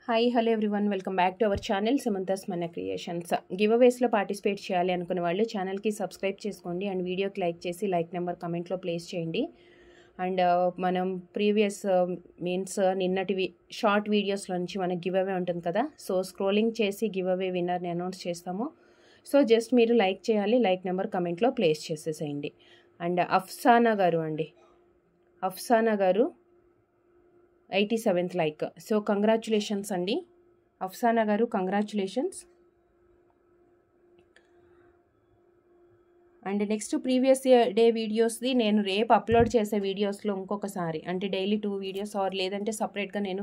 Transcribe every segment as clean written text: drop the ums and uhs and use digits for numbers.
Hi hello everyone welcome back to our channel Samantha's మన creations. Give అవేస్లో participate చేయాలి అనుకునే వాళ్ళు ఛానల్కి సబ్స్క్రైబ్ చేసుకోండి అండ్ వీడియోకి లైక్ చేసి లైక్ నెంబర్ కమెంట్లో ప్లేస్ చేయండి. అండ్ మనం ప్రీవియస్ మీన్స్ నిన్నటి షార్ట్ వీడియోస్లో నుంచి మనకు గివ్ అవే ఉంటుంది కదా, సో స్క్రోలింగ్ చేసి గివ్ అవే విన్నర్ని అనౌన్స్ చేస్తాము. సో జస్ట్ మీరు లైక్ చేయాలి, లైక్ నెంబర్ కమెంట్లో ప్లేస్ చేసేసేయండి. అండ్ అఫ్సానా గారు 87th లైక్. సో కంగ్రాచులేషన్స్ అండి అఫ్సానా గారు, congratulations. And next previous day వీడియోస్ది నేను రేపు అప్లోడ్ చేసే వీడియోస్లో ఇంకొకసారి అంటే డైలీ 2 వీడియోస్ ఆర్ లేదంటే సపరేట్గా నేను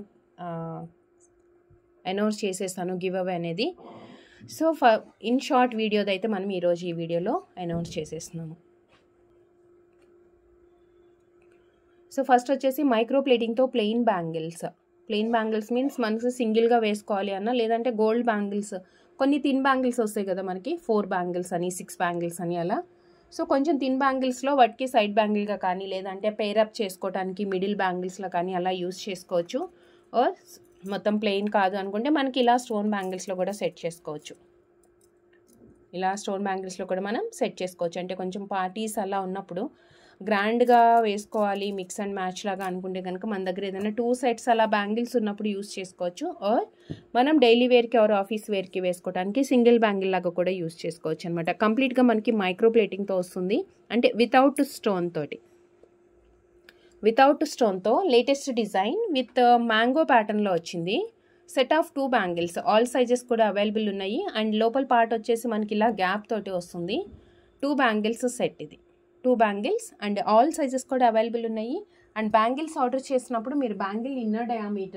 అనౌన్స్ చేసేస్తాను గివ్ అవే అనేది. సో ఇన్ షార్ట్ వీడియోది అయితే మనం ఈరోజు ఈ వీడియోలో అనౌన్స్ చేసేస్తున్నాము. సో ఫస్ట్ వచ్చేసి మైక్రో ప్లేటింగ్తో ప్లెయిన్ బ్యాంగిల్స్ మీన్స్ మనసు సింగిల్గా వేసుకోవాలి అన్న, లేదంటే గోల్డ్ బ్యాంగిల్స్, కొన్ని థిన్ బ్యాంగిల్స్ వస్తాయి కదా మనకి, 4 బ్యాంగిల్స్ అని 6 బ్యాంగిల్స్ అని అలా. సో కొంచెం థిన్ బ్యాంగిల్స్లో వాటికి సైడ్ బ్యాంగిల్గా కానీ లేదంటే పేరప్ చేసుకోవడానికి మిడిల్ బ్యాంగిల్స్లో కానీ అలా యూస్ చేసుకోవచ్చు. ఆర్ మొత్తం ప్లెయిన్ కాదు అనుకుంటే మనకి ఇలా స్టోన్ బ్యాంగిల్స్లో కూడా సెట్ చేసుకోవచ్చు. అంటే కొంచెం పార్టీస్ అలా ఉన్నప్పుడు గ్రాండ్గా వేసుకోవాలి మిక్స్ అండ్ మ్యాచ్ లాగా అనుకుంటే కనుక మన దగ్గర ఏదైనా 2 సెట్స్ అలా బ్యాంగిల్స్ ఉన్నప్పుడు యూస్ చేసుకోవచ్చు. ఆర్ మనం డైలీ వేర్కి ఆర్ ఆఫీస్ వేర్కి వేసుకోవడానికి సింగిల్ బ్యాంగిల్ లాగా కూడా యూస్ చేసుకోవచ్చు అనమాట. కంప్లీట్గా మనకి మైక్రో ప్లేటింగ్తో వస్తుంది, అంటే వితౌట్ స్టోన్తో లేటెస్ట్ డిజైన్ విత్ మ్యాంగో ప్యాటర్న్లో వచ్చింది. Set of 2 bangles, all sizes కూడా అవైలబుల్ ఉన్నాయి. అండ్ లోపల పార్ట్ వచ్చేసి మనకి ఇలా గ్యాప్ తోటి వస్తుంది. 2 బ్యాంగిల్స్ సెట్ ఇది, 2 బ్యాంగిల్స్ అండ్ ఆల్ సైజెస్ కూడా అవైలబుల్ ఉన్నాయి. అండ్ బ్యాంగిల్స్ ఆర్డర్ చేసినప్పుడు మీరు బ్యాంగిల్ ఇన్నర్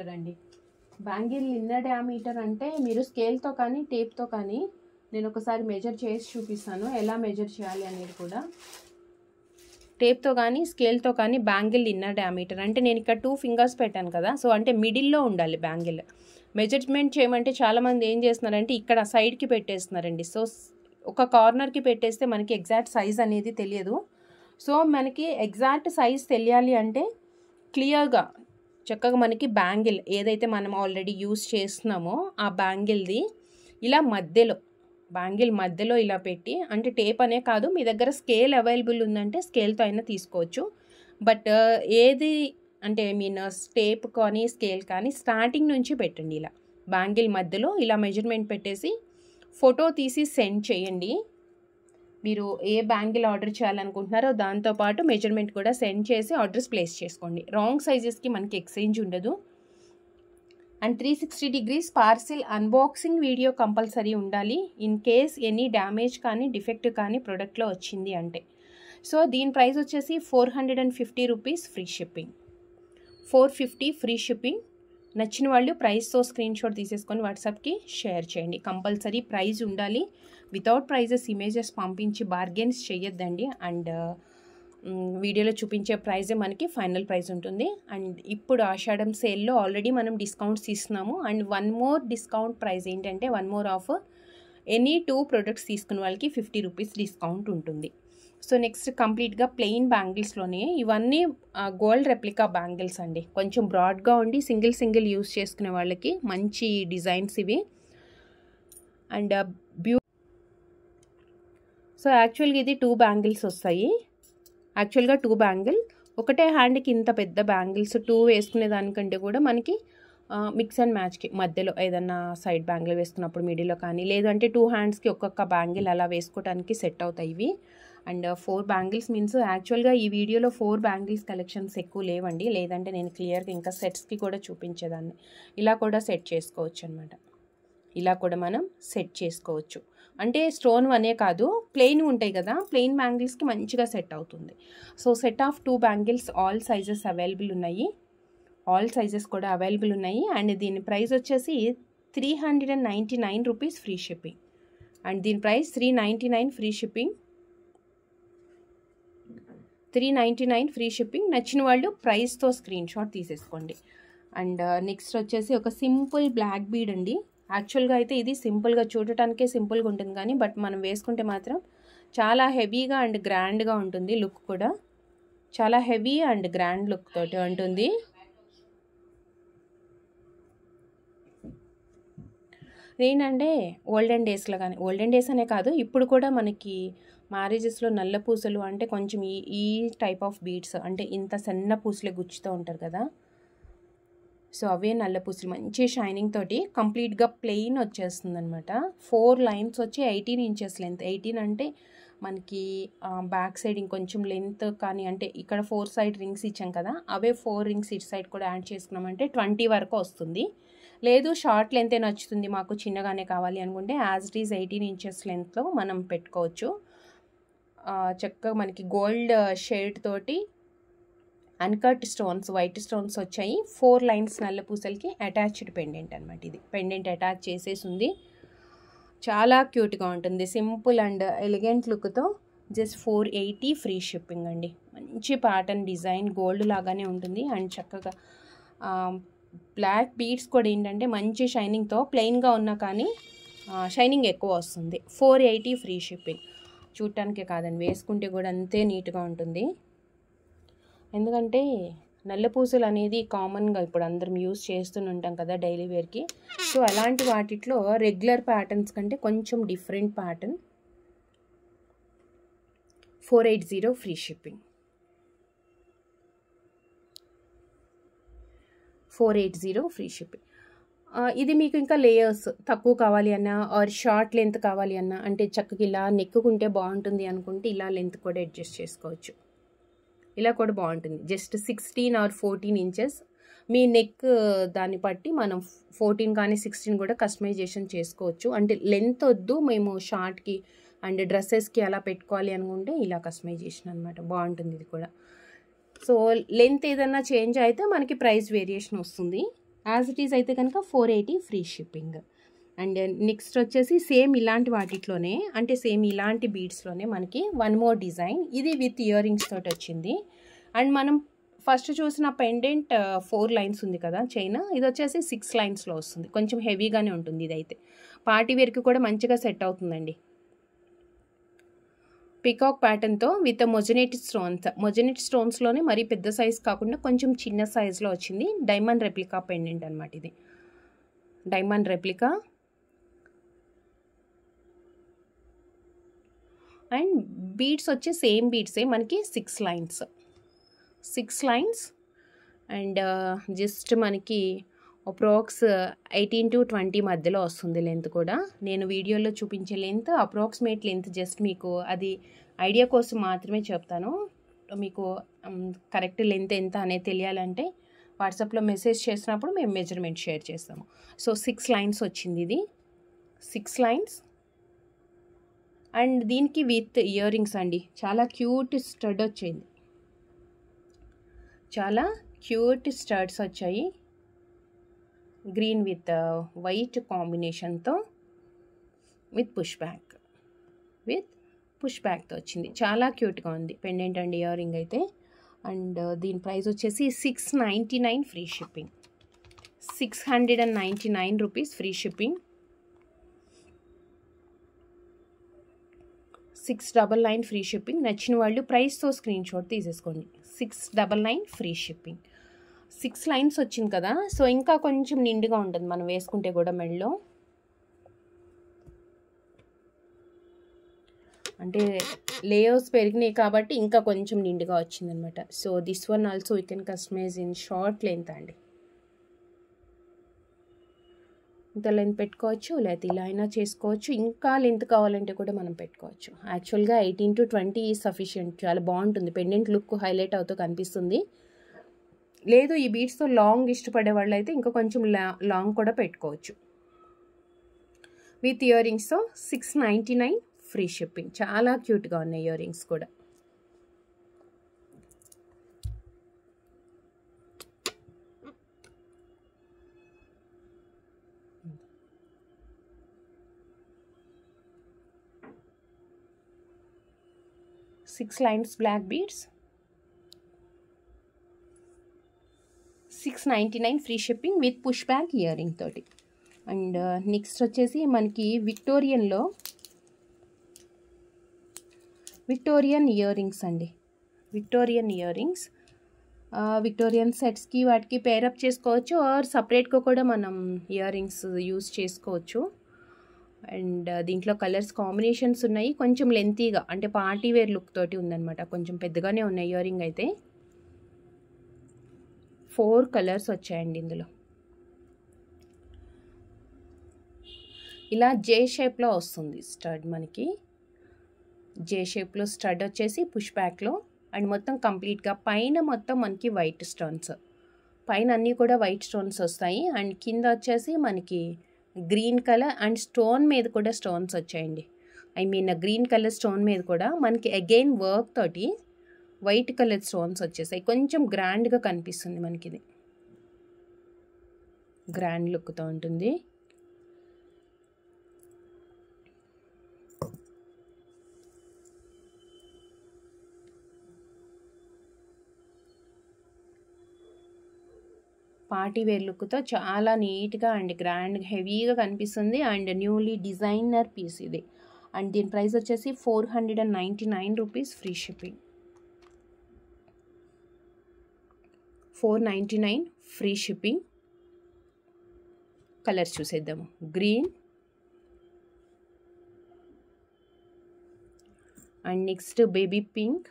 డయామీటర్ అంటే మీరు స్కేల్తో కానీ టేప్తో కానీ, నేను ఒకసారి మెజర్ చేసి చూపిస్తాను ఎలా మెజర్ చేయాలి అనేది కూడా. టేప్తో కానీ స్కేల్తో కానీ బ్యాంగిల్ ఇన్నర్ డయామీటర్ అంటే నేను ఇక్కడ 2 ఫింగర్స్ పెట్టాను కదా, సో అంటే మిడిల్లో ఉండాలి బ్యాంగిల్. మెజర్మెంట్ చేయమంటే చాలామంది ఏం చేస్తున్నారంటే ఇక్కడ సైడ్కి పెట్టేస్తున్నారండి. సో ఒక కార్నర్కి పెట్టేస్తే మనకి ఎగ్జాక్ట్ సైజ్ అనేది తెలియదు. సో మనకి ఎగ్జాక్ట్ సైజ్ తెలియాలి అంటే క్లియర్గా చక్కగా మనకి బ్యాంగిల్ ఏదైతే మనం ఆల్రెడీ యూస్ చేస్తున్నామో ఆ బ్యాంగిల్ది ఇలా బ్యాంగిల్ మధ్యలో ఇలా పెట్టి, అంటే టేప్ అనే కాదు, మీ దగ్గర స్కేల్ అవైలబుల్ ఉందంటే స్కేల్తో అయినా తీసుకోవచ్చు. బట్ ఏది అంటే టేప్ కానీ స్కేల్ కానీ స్టార్టింగ్ నుంచి పెట్టండి. ఇలా బ్యాంగిల్ మధ్యలో ఇలా మెజర్మెంట్ పెట్టేసి ఫోటో తీసి సెండ్ చేయండి. మీరు ఏ బ్యాంగిల్ ఆర్డర్ చేయాలనుకుంటున్నారో దాంతోపాటు మెజర్మెంట్ కూడా సెండ్ చేసి ఆర్డర్స్ ప్లేస్ చేసుకోండి. రాంగ్ సైజెస్కి మనకి ఎక్స్చేంజ్ ఉండదు. And 360 degrees parcel unboxing video compulsory ఉండాలి ఇన్ కేస్ ఎనీ డ్యామేజ్ కానీ డిఫెక్ట్ కానీ ప్రోడక్ట్లో వచ్చింది అంటే. సో దీని ప్రైస్ వచ్చేసి 450 rupees free shipping, 450 free shipping. నచ్చిన వాళ్ళు ప్రైస్తో స్క్రీన్ షాట్ తీసేసుకొని వాట్సాప్కి షేర్ చేయండి. కంపల్సరీ ప్రైజ్ ఉండాలి. వితౌట్ ప్రైజెస్ ఇమేజెస్ పంపించి బార్గెన్స్ చేయొద్దండి. అండ్ వీడియోలో చూపించే ప్రైజే మనకి ఫైనల్ ప్రైస్ ఉంటుంది. అండ్ ఇప్పుడు ఆషాఢం సేల్లో ఆల్రెడీ మనం డిస్కౌంట్స్ ఇస్తున్నాము. అండ్ 1 more డిస్కౌంట్ ప్రైస్ ఏంటంటే 1 more ఆఫర్, ఎనీ 2 ప్రొడక్ట్స్ తీసుకున్న వాళ్ళకి 50 రూపీస్ డిస్కౌంట్ ఉంటుంది. సో నెక్స్ట్ కంప్లీట్గా ప్లెయిన్ బ్యాంగిల్స్లోనే ఇవన్నీ గోల్డ్ రెప్లికా బ్యాంగిల్స్ అండి. కొంచెం బ్రాడ్గా ఉండి సింగిల్ యూస్ చేసుకునే వాళ్ళకి మంచి డిజైన్స్ ఇవి. అండ్ సో యాక్చువల్గా ఇది 2 బ్యాంగిల్స్ వస్తాయి. యాక్చువల్గా 2 బ్యాంగిల్, ఒకటే హ్యాండ్కి ఇంత పెద్ద బ్యాంగిల్స్ 2 వేసుకునే దానికంటే కూడా మనకి మిక్స్ అండ్ మ్యాచ్కి మధ్యలో ఏదన్నా సైడ్ బ్యాంగిల్ వేసుకున్నప్పుడు మిడిల్లో కానీ, లేదంటే 2 హ్యాండ్స్కి ఒక్కొక్క బ్యాంగిల్ అలా వేసుకోవడానికి సెట్ అవుతాయి ఇవి. అండ్ 4 బ్యాంగిల్స్ మీన్స్ యాక్చువల్గా ఈ వీడియోలో 4 బ్యాంగిల్స్ కలెక్షన్స్ ఎక్కువ లేవండి, లేదంటే నేను క్లియర్గా ఇంకా సెట్స్కి కూడా చూపించేదాన్ని. ఇలా కూడా సెట్ చేసుకోవచ్చు అనమాట. ఇలా కూడా మనం సెట్ చేసుకోవచ్చు. అంటే స్టోన్ అనే కాదు, ప్లెయిన్ ఉంటాయి కదా, ప్లెయిన్ బ్యాంగిల్స్కి మంచిగా సెట్ అవుతుంది. So set of 2 bangles, all sizes available ఉన్నాయి. అండ్ దీని ప్రైస్ వచ్చేసి 399 రూపీస్ ఫ్రీ షిప్పింగ్. అండ్ దీని price 399 free shipping, 399 free shipping. నచ్చిన వాళ్ళు ప్రైస్తో స్క్రీన్ షాట్ తీసేసుకోండి. అండ్ నెక్స్ట్ వచ్చేసి ఒక సింపుల్ బ్లాక్ బీడ్ అండి. యాక్చువల్గా అయితే ఇది సింపుల్గా చూడటానికే సింపుల్గా ఉంటుంది కానీ బట్ మనం వేసుకుంటే మాత్రం చాలా హెవీగా అండ్ గ్రాండ్గా ఉంటుంది. లుక్ కూడా చాలా హెవీ అండ్ గ్రాండ్ లుక్ తోటి ఉంటుంది. ఏంటంటే ఓల్డెన్ డేస్లో కానీ, ఓల్డెన్ డేస్ అనే కాదు, ఇప్పుడు కూడా మనకి మ్యారేజెస్లో నల్ల పూసలు అంటే కొంచెం ఈ టైప్ ఆఫ్ బీడ్స్ అంటే ఇంత సన్న పూసలే గుచ్చుతూ ఉంటారు కదా. సో అవే నల్ల పూసలు మంచి షైనింగ్ తోటి కంప్లీట్గా ప్లెయిన్ వచ్చేస్తుంది అనమాట. 4 లైన్స్ వచ్చి 18 ఇంచెస్ లెంత్. 18 అంటే మనకి బ్యాక్ సైడ్ ఇంకొంచెం లెంత్ కానీ, అంటే ఇక్కడ 4 సైడ్ రింగ్స్ ఇచ్చాం కదా, అవే 4 రింగ్స్ ఇటు సైడ్ కూడా యాడ్ చేసుకున్నామంటే 20 వరకు వస్తుంది. లేదు షార్ట్ లెంతే నచ్చుతుంది మాకు, చిన్నగానే కావాలి అనుకుంటే యాజ్ ఇట్ ఈజ్ 18 ఇంచెస్ లెంత్లో మనం పెట్టుకోవచ్చు. చక్కగా మనకి గోల్డ్ షేడ్ తోటి అన్కట్ స్టోన్స్, వైట్ స్టోన్స్ వచ్చాయి. 4 లైన్స్ నల్ల పూసలకి అటాచ్డ్ పెండెంట్ అనమాట. ఇది పెండెంట్ అటాచ్ చేసేసి ఉంది. చాలా క్యూట్గా ఉంటుంది. సింపుల్ అండ్ ఎలిగెంట్ లుక్తో జస్ట్ 480 ఫ్రీ షిప్పింగ్ అండి. మంచి ప్యాటర్న్ డిజైన్ గోల్డ్ లాగానే ఉంటుంది. అండ్ చక్కగా బ్లాక్ బీడ్స్ కూడా ఏంటంటే మంచి షైనింగ్తో, ప్లెయిన్గా ఉన్నా కానీ షైనింగ్ ఎక్కువ వస్తుంది. 480 ఫ్రీ షిప్పింగ్. చూడటానికే కాదండి, వేసుకుంటే కూడా అంతే నీట్గా ఉంటుంది. ఎందుకంటే నల్లపూసలు అనేది కామన్గా ఇప్పుడు అందరం యూజ్ చేస్తూనే ఉంటాం కదా డైలీ వేర్కి. సో అలాంటి వాటిలో రెగ్యులర్ ప్యాటర్న్స్ కంటే కొంచెం different pattern. 480 free shipping. 480 free shipping. ఇది మీకు ఇంకా లేయర్స్ తక్కువ కావాలి అన్నా ఆర్ షార్ట్ లెంత్ కావాలి అన్నా, అంటే చక్కగా ఇలా నెక్కుకుంటే బాగుంటుంది అనుకుంటే ఇలా లెంత్ కూడా అడ్జస్ట్ చేసుకోవచ్చు. ఇలా కూడా బాగుంటుంది. జస్ట్ 16 ఆర్ 14 ఇంచెస్ మీ నెక్ దాన్ని బట్టి మనం 14 కానీ 16 కూడా కస్టమైజేషన్ చేసుకోవచ్చు. అంటే లెంత్ వద్దు మేము షార్ట్కి అండ్ డ్రెస్సెస్కి అలా పెట్టుకోవాలి అనుకుంటే ఇలా కస్టమైజేషన్ అనమాట. బాగుంటుంది ఇది కూడా. సో లెంత్ ఏదన్నా చేంజ్ అయితే మనకి ప్రైస్ వేరియేషన్ వస్తుంది. యాజ్ ఇట్ ఈజ్ అయితే కనుక 480 ఫ్రీ షిప్పింగ్. అండ్ నెక్స్ట్ వచ్చేసి సేమ్ ఇలాంటి వాటిలోనే, అంటే సేమ్ ఇలాంటి బీడ్స్లోనే మనకి వన్ మోర్ డిజైన్. ఇది విత్ ఇయర్ రింగ్స్ తోటి వచ్చింది. అండ్ మనం ఫస్ట్ చూసిన పెండెంట్ 4 లైన్స్ ఉంది కదా చైన్, ఇది వచ్చేసి 6 లైన్స్లో వస్తుంది. కొంచెం హెవీగానే ఉంటుంది. ఇదైతే పార్టీ వేర్కి కూడా మంచిగా సెట్ అవుతుందండి. పికాక్ ప్యాటర్న్తో విత్ మొజనెట్ స్టోన్స్. మొజనెట్ స్టోన్స్లోనే మరీ పెద్ద సైజ్ కాకుండా కొంచెం చిన్న సైజ్లో వచ్చింది. డైమండ్ రెప్లికా పెండెంట్ అనమాట. ఇది డైమండ్ రెప్లికా. అండ్ బీడ్స్ వచ్చి సేమ్ బీడ్సే మనకి 6 లైన్స్. అండ్ జస్ట్ మనకి అప్రాక్స్ 18 to 20 మధ్యలో వస్తుంది లెంత్ కూడా. నేను వీడియోలో చూపించే లెంత్ అప్రాక్సిమేట్ లెంత్ జస్ట్ మీకు అది ఐడియా కోసం మాత్రమే చెప్తాను. మీకు కరెక్ట్ లెంత్ ఎంత అనేది తెలియాలంటే వాట్సాప్లో మెసేజ్ చేసినప్పుడు మేము మెజర్మెంట్ షేర్ చేస్తాము. సో 6 లైన్స్ వచ్చింది. ఇది 6 లైన్స్. అండ్ దీనికి విత్ ఇయర్ రింగ్స్ అండి. చాలా క్యూట్ స్టడ్ వచ్చింది. చాలా క్యూట్ స్టడ్స్ వచ్చాయి. గ్రీన్ విత్ వైట్ కాంబినేషన్తో విత్ పుష్ బ్యాక్తో వచ్చింది. చాలా క్యూట్గా ఉంది పెండెంట్ అండ్ ఇయర్ రింగ్ అయితే. అండ్ దీని ప్రైస్ వచ్చేసి 699 free shipping. 699 rupees free shipping. 699 free shipping. నచ్చిన వాళ్ళు ప్రైస్తో స్క్రీన్ షాట్ తీసేసుకోండి. 699 ఫ్రీ షిప్పింగ్. 6 లైన్స్ వచ్చింది కదా, సో ఇంకా కొంచెం నిండుగా ఉంటుంది మనం వేసుకుంటే కూడా మెడలో. అంటే లేయర్స్ పెరిగినాయి కాబట్టి ఇంకా కొంచెం నిండుగా వచ్చిందనమాట. So this one also you can customise in short length అండి. ఇంత లెంత్ పెట్టుకోవచ్చు, లేకపోతే ఇలా అయినా చేసుకోవచ్చు. ఇంకా లెంత్ కావాలంటే కూడా మనం పెట్టుకోవచ్చు. యాక్చువల్గా 18 to 20 ఈజ్ సఫిషియంట్. చాలా బాగుంటుంది. పెండెంట్ లుక్ హైలైట్ అవుతూ కనిపిస్తుంది. లేదు ఈ బీడ్స్తో లాంగ్ ఇష్టపడే వాళ్ళు అయితే ఇంకా కొంచెం లాంగ్ కూడా పెట్టుకోవచ్చు. విత్ ఇయర్ రింగ్స్తో 699 ఫ్రీ షిప్పింగ్. చాలా క్యూట్గా ఉన్నాయి ఇయర్ రింగ్స్ కూడా. Six lines black beads. 699 free shipping with push back earring తోటి. అండ్ నెక్స్ట్ వచ్చేసి మనకి విక్టోరియన్ ఇయర్ రింగ్స్ అండి. Victorian earrings. విక్టోరియన్ సెట్స్కి వాటికి పేరప్ చేసుకోవచ్చు ఆర్ సపరేట్గా కూడా మనం ఇయర్ రింగ్స్ యూజ్ చేసుకోవచ్చు. అండ్ దీంట్లో కలర్స్ కాంబినేషన్స్ ఉన్నాయి. కొంచెం లెంతీగా అంటే పార్టీ వేర్ లుక్ తోటి ఉందన్నమాట. కొంచెం పెద్దగానే ఉన్నాయి ఇయర్ రింగ్ అయితే. 4 కలర్స్ వచ్చాయండి ఇందులో. ఇలా జే షేప్లో వస్తుంది స్టడ్ మనకి. జే షేప్లో స్టడ్ వచ్చేసి పుష్ బ్యాక్లో. అండ్ మొత్తం కంప్లీట్గా పైన మొత్తం మనకి వైట్ స్టోన్స్, పైన అన్నీ కూడా వైట్ స్టోన్స్ వస్తాయి. అండ్ కింద వచ్చేసి మనకి గ్రీన్ కలర్ అండ్ స్టోన్ మీద కూడా స్టోన్స్ వచ్చాయండి. I mean green colour stone మీద కూడా మనకి అగైన్ వర్క్ తోటి వైట్ కలర్ స్టోన్స్ వచ్చేసాయి. కొంచెం గ్రాండ్గా కనిపిస్తుంది మనకి. ఇది గ్రాండ్ లుక్తో ఉంటుంది. పార్టీ వేర్ లుక్తో చాలా నీట్గా అండ్ గ్రాండ్ హెవీగా కనిపిస్తుంది. అండ్ న్యూలీ డిజైనర్ పీస్ ఇది. అండ్ దీని ప్రైస్ వచ్చేసి 499 rupees free shipping. 499 free shipping. Colours చూసేద్దాము. Green and next baby pink,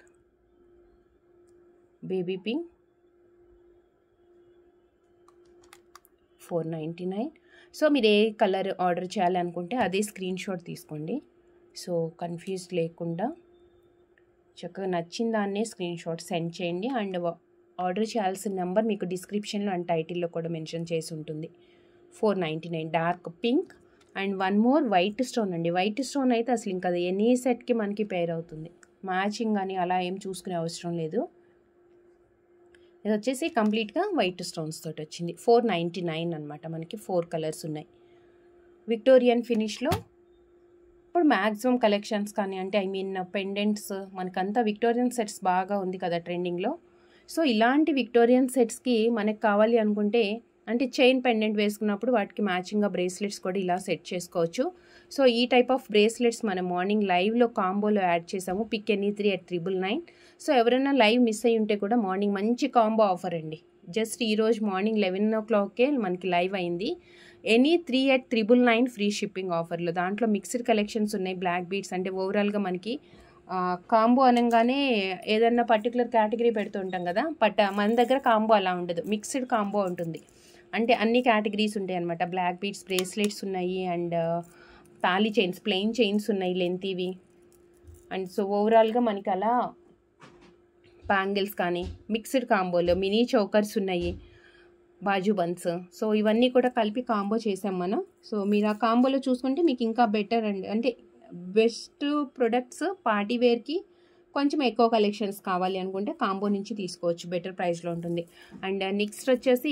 499. So మీరు ఏ కలర్ ఆర్డర్ చేయాలనుకుంటే అదే స్క్రీన్ షాట్ తీసుకోండి. సో కన్ఫ్యూజ్ లేకుండా చక్కగా నచ్చిన దాన్నే స్క్రీన్ షాట్ సెండ్ చేయండి. అండ్ ఆర్డర్ చేయాల్సిన నెంబర్ మీకు డిస్క్రిప్షన్లో అండ్ టైటిల్లో కూడా మెన్షన్ చేసి ఉంటుంది. 499 dark pink and one more white stone అండి. వైట్ స్టోన్ అయితే అసలు ఇంకా ఎనీ సెట్కి మనకి పేర్ అవుతుంది. మ్యాచింగ్ అని అలా ఏం చూసుకునే అవసరం లేదు. ఇది వచ్చేసి కంప్లీట్గా వైట్ స్టోన్స్ తోటి వచ్చింది. 499 అనమాట. మనకి 4 కలర్స్ ఉన్నాయి. విక్టోరియన్ ఫినిష్లో ఇప్పుడు మ్యాక్సిమం కలెక్షన్స్ కానీ అంటే ఐ మీన్ పెండెంట్స్ మనకంతా విక్టోరియన్ సెట్స్ బాగా ఉంది కదా ట్రెండింగ్లో. సో ఇలాంటి విక్టోరియన్ సెట్స్కి మనకు కావాలి అనుకుంటే అంటే చైన్ పెండెంట్ వేసుకున్నప్పుడు వాటికి మ్యాచింగ్గా బ్రేస్లెట్స్ కూడా ఇలా సెట్ చేసుకోవచ్చు. సో ఈ టైప్ ఆఫ్ బ్రేస్లెట్స్ మనం మార్నింగ్ లైవ్లో కాంబోలో యాడ్ చేసాము. Pick any 3 at 999. సో ఎవరైనా లైవ్ మిస్ అయ్యి ఉంటే కూడా మార్నింగ్ మంచి కాంబో ఆఫర్ అండి. జస్ట్ ఈరోజు మార్నింగ్ 11 o'clockకే మనకి లైవ్ అయింది. ఎనీ 3 at 999 ఫ్రీ షిప్పింగ్ ఆఫర్లో. దాంట్లో మిక్స్డ్ కలెక్షన్స్ ఉన్నాయి. బ్లాక్ బీడ్స్ అంటే ఓవరాల్గా మనకి కాంబో అనగానే ఏదన్నా పర్టికులర్ కేటగిరీ పెడుతుంటాం కదా. మన దగ్గర కాంబో అలా ఉండదు, మిక్స్డ్ కాంబో ఉంటుంది. అంటే అన్ని కేటగిరీస్ ఉంటాయి అనమాట. బ్లాక్ బీడ్స్ బ్రేస్లెట్స్ ఉన్నాయి అండ్ తాళీ చైన్స్ ప్లెయిన్ చైన్స్ ఉన్నాయి లెంతీవి. అండ్ సో ఓవరాల్గా మనకి అలా బ్యాంగిల్స్ కానీ మిక్స్డ్ కాంబోలో మినీ చౌకర్స్ ఉన్నాయి, బాజు బన్స్. సో ఇవన్నీ కూడా కలిపి కాంబో చేసాం మనం. సో మీరు ఆ కాంబోలో చూసుకుంటే మీకు ఇంకా బెటర్ అండి. అంటే బెస్ట్ ప్రొడక్ట్స్ పార్టీ వేర్కి కొంచెం ఎక్కువ కలెక్షన్స్ కావాలి అనుకుంటే కాంబో నుంచి తీసుకోవచ్చు, బెటర్ ప్రైస్లో ఉంటుంది. అండ్ నెక్స్ట్ వచ్చేసి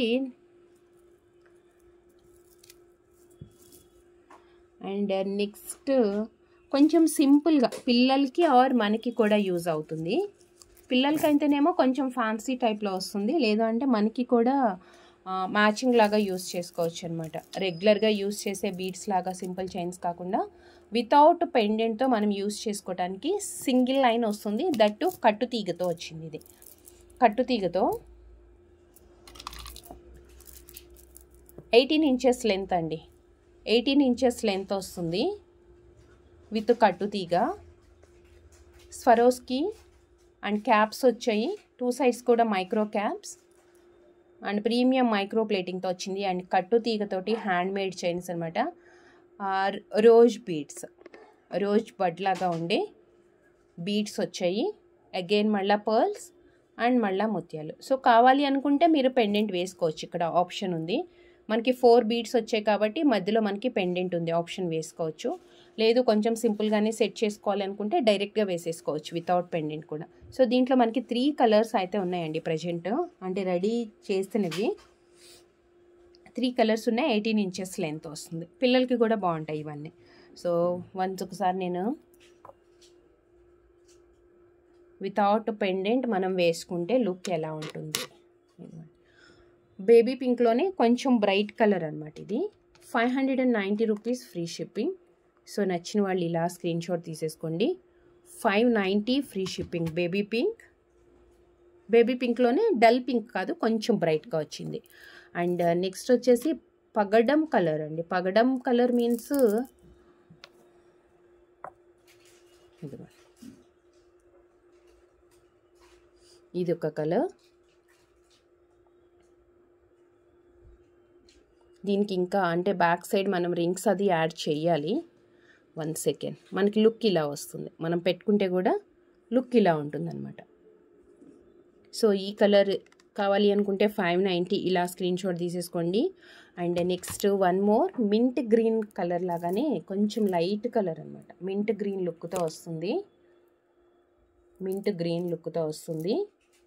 కొంచెం సింపుల్గా పిల్లలకి ఆర్ మనకి కూడా యూజ్ అవుతుంది. పిల్లలకి అయితేనేమో కొంచెం ఫ్యాన్సీ టైప్లో వస్తుంది, లేదా అంటే మనకి కూడా మ్యాచింగ్ లాగా యూజ్ చేసుకోవచ్చు అనమాట. రెగ్యులర్గా యూజ్ చేసే బీడ్స్ లాగా సింపుల్ చైన్స్ కాకుండా వితౌట్ పెండెంట్తో మనం యూజ్ చేసుకోవడానికి సింగిల్ లైన్ వస్తుంది. దట్టు కట్టు తీగతో వచ్చింది. ఇది కట్టు తీగతో 18 inches లెంత్ అండి. 18 inches లెంత్ వస్తుంది విత్ కట్టు తీగ. స్వరోస్కి అండ్ క్యాప్స్ వచ్చాయి. 2 sides కూడా micro caps and premium micro ప్లేటింగ్తో వచ్చింది. అండ్ కట్టు తీగతోటి హ్యాండ్ మేడ్ చైన్స్ అనమాట. రోజ్ బీడ్స్, రోజ్ బడ్ లాగా ఉండే బీడ్స్ వచ్చాయి. అగైన్ మళ్ళీ పర్ల్స్ అండ్ మళ్ళీ ముత్యాలు. సో కావాలి అనుకుంటే మీరు పెండెంట్ వేసుకోవచ్చు. ఇక్కడ ఆప్షన్ ఉంది. మనకి 4 బీడ్స్ వచ్చాయి కాబట్టి మధ్యలో మనకి పెండెంట్ ఉంది, ఆప్షన్ వేసుకోవచ్చు. లేదు కొంచెం సింపుల్గానే సెట్ చేసుకోవాలి అనుకుంటే డైరెక్ట్గా వేసేసుకోవచ్చు వితౌట్ పెండెంట్ కూడా. సో దీంట్లో మనకి 3 కలర్స్ అయితే ఉన్నాయండి ప్రజెంట్, అంటే రెడీ చేస్తున్నవి 3 కలర్స్ ఉన్నాయి. 18 inches లెంత్ వస్తుంది. పిల్లలకి కూడా బాగుంటాయి ఇవన్నీ. సో వన్స్ ఒకసారి నేను వితౌట్ పెండెంట్ మనం వేసుకుంటే లుక్ ఎలా ఉంటుంది. బేబీ పింక్లోనే కొంచెం బ్రైట్ కలర్ అనమాట. ఇది 590 రూపీస్ ఫ్రీ షిప్పింగ్. సో నచ్చిన వాళ్ళు ఇలా స్క్రీన్ షాట్ తీసేసుకోండి. 590 ఫ్రీ షిప్పింగ్. బేబీ పింక్లోనే డల్ పింక్ కాదు, కొంచెం బ్రైట్గా వచ్చింది. అండ్ నెక్స్ట్ వచ్చేసి పగడం కలర్ అండి. పగడం కలర్ మీన్స్ ఇదిగో ఇది ఒక కలర్. దీనికి ఇంకా అంటే బ్యాక్ సైడ్ మనం రింగ్స్ అది యాడ్ చేయాలి. 1 సెకండ్. మనకి లుక్ ఇలా వస్తుంది, మనం పెట్టుకుంటే కూడా లుక్ ఇలా ఉంటుందన్నమాట. సో ఈ కలర్ కావాలి అనుకుంటే 590 ఇలా స్క్రీన్ షాట్ తీసేసుకోండి. And next one more mint green colour లాగానే కొంచెం లైట్ కలర్ అనమాట. మింట్ గ్రీన్ లుక్తో వస్తుంది. మింట్ గ్రీన్ లుక్తో వస్తుంది.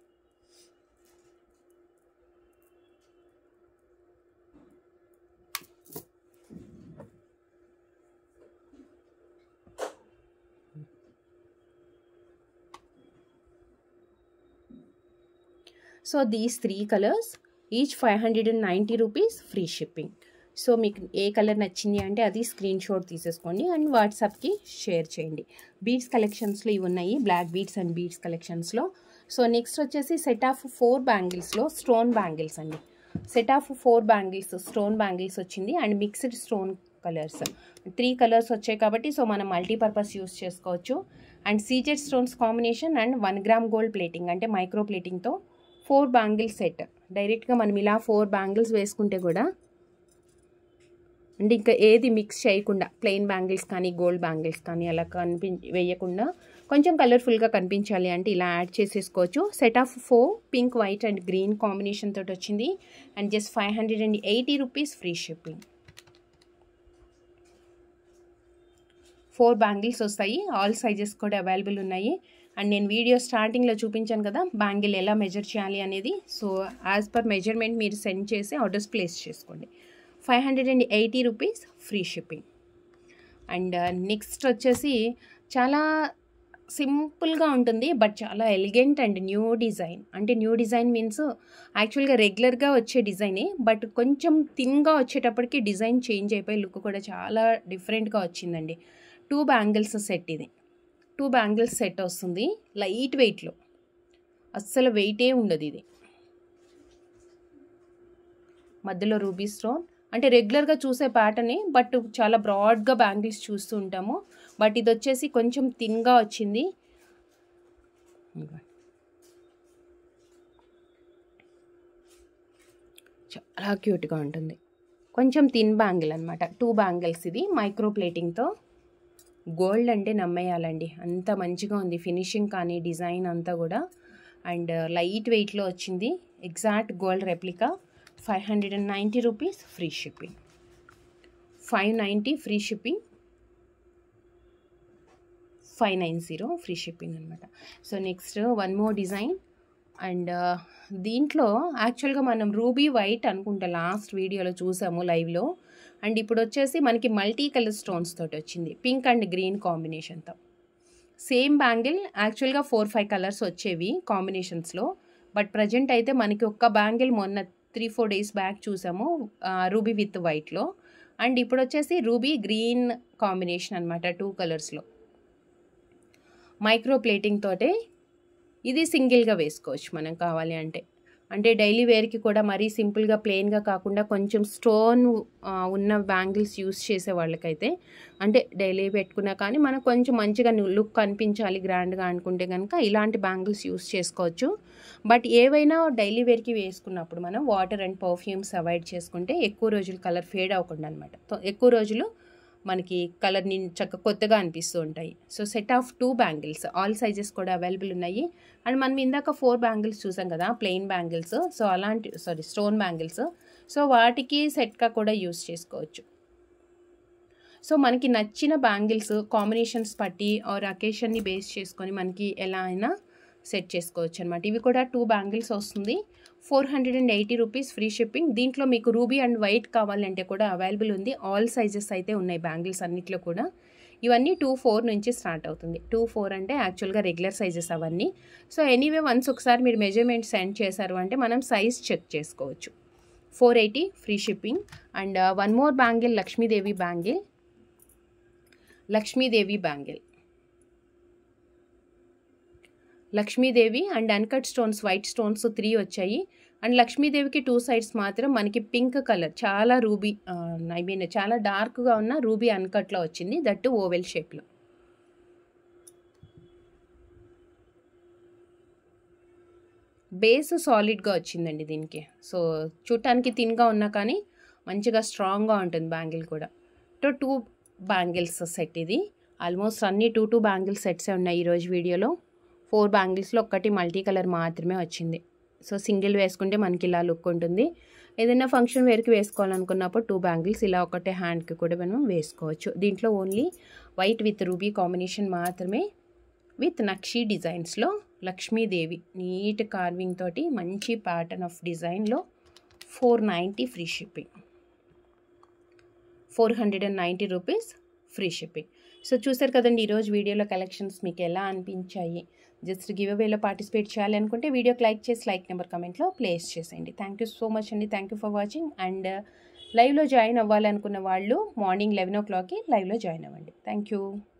So these 3 colours each 590 rupees, free shipping. So మీకు ఏ కలర్ నచ్చింది అంటే అది స్క్రీన్ షాట్ తీసేసుకోండి అండ్ వాట్సాప్కి షేర్ చేయండి. బీడ్స్ కలెక్షన్స్లో ఇవి ఉన్నాయి, బ్లాక్ బీడ్స్ అండ్ బీడ్స్ కలెక్షన్స్లో. సో నెక్స్ట్ వచ్చేసి సెట్ ఆఫ్ 4 బ్యాంగిల్స్లో స్టోన్ బ్యాంగిల్స్ అండి. Set of 4 bangles stone bangles వచ్చింది and mixed stone colours 3 colours వచ్చాయి కాబట్టి సో మనం మల్టీపర్పస్ యూస్ చేసుకోవచ్చు. And CZ stones combination and 1 gram gold plating అంటే మైక్రో ప్లేటింగ్తో 4 బ్యాంగిల్ సెట్. డైరెక్ట్గా మనం ఇలా 4 బ్యాంగిల్స్ వేసుకుంటే కూడా అంటే ఇంకా ఏది మిక్స్ చేయకుండా ప్లెయిన్ బ్యాంగిల్స్ కానీ గోల్డ్ బ్యాంగిల్స్ కానీ అలా వేయకుండా కొంచెం కలర్ఫుల్గా కనిపించాలి అంటే ఇలా యాడ్ చేసేసుకోవచ్చు. Set of 4 pink, white and green combination తోటి వచ్చింది and just 580 rupees, free shipping. 4 bangles వస్తాయి, ఆల్ సైజెస్ కూడా అవైలబుల్ ఉన్నాయి. అండ్ నేను వీడియో స్టార్టింగ్లో చూపించాను కదా బ్యాంగిల్ ఎలా మెజర్ చేయాలి అనేది. సో యాజ్ పర్ మెజర్మెంట్ మీరు సెండ్ చేసి ఆర్డర్స్ ప్లేస్ చేసుకోండి. 580 rupees, free shipping. And next వచ్చేసి చాలా సింపుల్గా ఉంటుంది బట్ చాలా ఎలిగెంట్ అండ్ న్యూ డిజైన్. అంటే న్యూ డిజైన్ మీన్స్ యాక్చువల్గా రెగ్యులర్గా వచ్చే డిజైనే బట్ కొంచెం థిన్గా వచ్చేటప్పటికి డిజైన్ చేంజ్ అయిపోయి లుక్ కూడా చాలా డిఫరెంట్గా వచ్చిందండి. 2 బ్యాంగిల్స్ సెట్ ఇది. 2 బ్యాంగిల్స్ సెట్ వస్తుంది లైట్ వెయిట్లో, అస్సలు వెయిటే ఉండదు ఇది. మధ్యలో రూబీ స్టోన్ అంటే రెగ్యులర్గా చూసే ప్యాటర్నే బట్ చాలా బ్రాడ్గా బ్యాంగిల్స్ చూస్తూ ఉంటాము బట్ ఇది వచ్చేసి కొంచెం థిన్గా వచ్చింది. చాలా క్యూట్గా ఉంటుంది. కొంచెం థిన్ బ్యాంగిల్ అనమాట. 2 బ్యాంగిల్స్ ఇది మైక్రో ప్లేటింగ్తో. గోల్డ్ అంటే నమ్మేయాలండి, అంత మంచిగా ఉంది ఫినిషింగ్ కానీ డిజైన్ అంతా కూడా. అండ్ లైట్ వెయిట్లో వచ్చింది, exact gold replica. 590 rupees, free shipping. 590 free shipping, 590 free shipping అనమాట. So next one more design and దీంట్లో యాక్చువల్గా మనం రూబీ వైట్ అనుకుంటా లాస్ట్ వీడియోలో చూసాము లైవ్లో. అండ్ ఇప్పుడు వచ్చేసి మనకి మల్టీ కలర్ స్టోన్స్ తోటి వచ్చింది, పింక్ అండ్ గ్రీన్ కాంబినేషన్తో. సేమ్ బ్యాంగిల్ యాక్చువల్గా 4-5 కలర్స్ వచ్చేవి కాంబినేషన్స్లో బట్ ప్రజెంట్ అయితే మనకి ఒక్క బ్యాంగిల్ మొన్న 3-4 డేస్ బ్యాక్ చూసాము రూబీ విత్ వైట్లో. అండ్ ఇప్పుడు వచ్చేసి రూబీ గ్రీన్ కాంబినేషన్ అనమాట 2 కలర్స్లో. మైక్రో ప్లేటింగ్ తోటే ఇది సింగిల్గా వేసుకోవచ్చు మనం కావాలి అంటే. అంటే డైలీ వేర్కి కూడా మరీ సింపుల్గా ప్లెయిన్గా కాకుండా కొంచెం స్టోన్ ఉన్న బ్యాంగిల్స్ యూస్ చేసే వాళ్ళకైతే అంటే డైలీ పెట్టుకున్నా కానీ మనకు కొంచెం మంచిగా లుక్ కనిపించాలి గ్రాండ్గా అనుకుంటే కనుక ఇలాంటి బ్యాంగిల్స్ యూస్ చేసుకోవచ్చు. బట్ ఏవైనా డైలీ వేర్కి వేసుకున్నప్పుడు మనం వాటర్ అండ్ పర్ఫ్యూమ్స్ అవాయిడ్ చేసుకుంటే ఎక్కువ రోజులు కలర్ ఫేడ్ అవ్వకుండా అనమాట. ఎక్కువ రోజులు మనకి కలర్ని చక్కగా కొత్తగా అనిపిస్తూ ఉంటాయి. So set of 2 bangles, all sizes కూడా అవైలబుల్ ఉన్నాయి. అండ్ మనం ఇందాక 4 బ్యాంగిల్స్ చూసాం కదా ప్లెయిన్ బ్యాంగిల్స్, సో అలాంటి స్టోన్ బ్యాంగిల్స్, సో వాటికి సెట్గా కూడా యూస్ చేసుకోవచ్చు. సో మనకి నచ్చిన బ్యాంగిల్స్ కాంబినేషన్స్ పట్టి ఆర్ అకేషన్ని బేస్ చేసుకొని మనకి ఎలా అయినా సెట్ చేసుకోవచ్చు అనమాట. ఇవి కూడా 2 బ్యాంగిల్స్ వస్తుంది, 480 రూపీస్, ఫ్రీ షిప్పింగ్. దీంట్లో మీకు రూబీ అండ్ వైట్ కావాలంటే కూడా అవైలబుల్ ఉంది, ఆల్ సైజెస్ అయితే ఉన్నాయి బ్యాంగిల్స్ అన్నిట్లో కూడా. ఇవన్నీ 2-4 నుంచి స్టార్ట్ అవుతుంది. 2-4 అంటే యాక్చువల్గా రెగ్యులర్ సైజెస్ అవన్నీ. సో ఎనీవే వన్స్ ఒకసారి మీరు మెజర్మెంట్ సెండ్ చేశారు అంటే మనం సైజ్ చెక్ చేసుకోవచ్చు. 480 free shipping. And one more bangle, Lakshmidevi bangle. Lakshmidevi bangle, Lakshmidevi and uncut stones, white stones 3 వచ్చాయి. అండ్ లక్ష్మీదేవికి 2 సైడ్స్ మాత్రం మనకి పింక్ కలర్, చాలా రూబీ చాలా డార్క్గా ఉన్న రూబీ అన్కట్లో వచ్చింది, దట్టు ఓవెల్ షేప్లో. బేస్ సాలిడ్గా వచ్చిందండి దీనికి. సో చూడటానికి థిన్గా ఉన్నా కానీ మంచిగా స్ట్రాంగ్గా ఉంటుంది బ్యాంగిల్ కూడా. 2 బ్యాంగిల్స్ సెట్ ఇది. ఆల్మోస్ట్ అన్ని 2 బ్యాంగిల్స్ సెట్సే ఉన్నాయి ఈరోజు వీడియోలో. 4 బ్యాంగిల్స్లో ఒక్కటి మల్టీ కలర్ మాత్రమే వచ్చింది. సో సింగిల్ వేసుకుంటే మనకి ఇలా లుక్ ఉంటుంది. ఏదైనా ఫంక్షన్ వేర్కి వేసుకోవాలనుకున్నప్పుడు 2 బ్యాంగిల్స్ ఇలా ఒకటే హ్యాండ్కి కూడా మనం వేసుకోవచ్చు. దీంట్లో only white with ruby combination మాత్రమే, విత్ నక్షీ డిజైన్స్లో లక్ష్మీదేవి నీట్ కార్వింగ్ తోటి మంచి ప్యాటర్న్ ఆఫ్ డిజైన్లో 490 free shipping, 490 rupees free shipping. So చూసారు కదండి ఈరోజు వీడియోలో కలెక్షన్స్ మీకు ఎలా అనిపించాయి. జస్ట్ గివ్ అవేలో పార్టిసిపేట్ చేయాలి అనుకుంటే వీడియోకి లైక్ చేసి లైక్ నెంబర్ కమెంట్లో ప్లేస్ చేసేయండి. థ్యాంక్ యూ సో మచ్ అండి. Thank you for watching. And లైవ్లో జాయిన్ అవ్వాలనుకున్న వాళ్ళు మార్నింగ్ 11 o'clockకి లైవ్లో జాయిన్ అవ్వండి. Thank you.